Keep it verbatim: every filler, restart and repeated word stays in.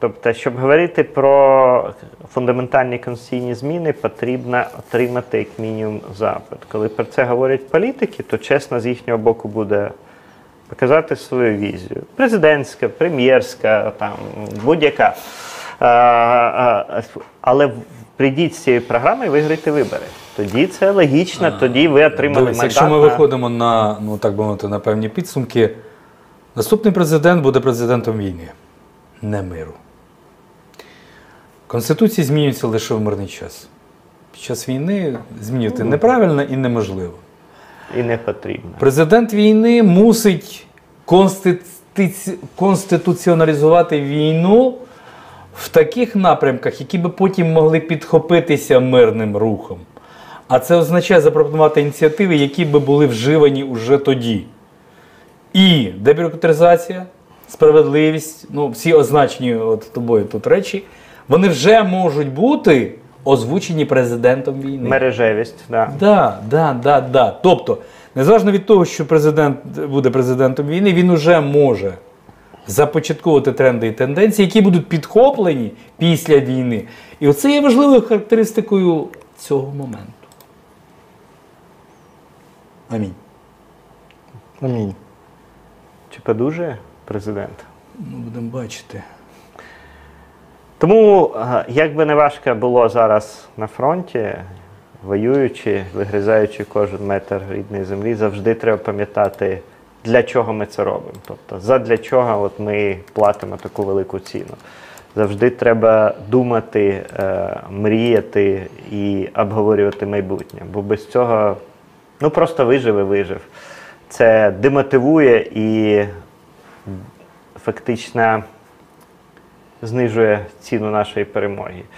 Тобто, щоб говорити про фундаментальні конституційні зміни, потрібно отримати як мінімум запит. Коли про це говорять політики, то чесно з їхнього боку буде показати свою візію. Президентська, прем'єрська, там, будь-яка. Але прийдіть з цією програмою і виграйте вибори. Тоді це логічно, тоді ви отримали Дивись, мандат. Якщо ми на... виходимо на, ну так би мовити, на певні підсумки, наступний президент буде президентом війни, не миру. Конституції змінюються лише в мирний час. Під час війни змінювати неправильно і неможливо. І не потрібно. Президент війни мусить конституці... конституціоналізувати війну в таких напрямках, які би потім могли підхопитися мирним рухом. А це означає запропонувати ініціативи, які би були вживані уже тоді. І дебюрократизація, справедливість, ну, всі означені от тобою тут речі, вони вже можуть бути озвучені президентом війни. Мережевість, так. Да, да, да, да. Тобто, незалежно від того, що президент буде президентом війни, він уже може започатковувати тренди і тенденції, які будуть підхоплені після війни. І оце є важливою характеристикою цього моменту. Амінь. Амінь. Чи подужає президент? Ну, будемо бачити. Тому, як би не важко було зараз на фронті, воюючи, вигризаючи кожен метр рідної землі, завжди треба пам'ятати, для чого ми це робимо. Тобто, задля чого от ми платимо таку велику ціну. Завжди треба думати, мріяти і обговорювати майбутнє. Бо без цього, ну просто виживе, вижив. Це демотивує і фактично знижує ціну нашої перемоги.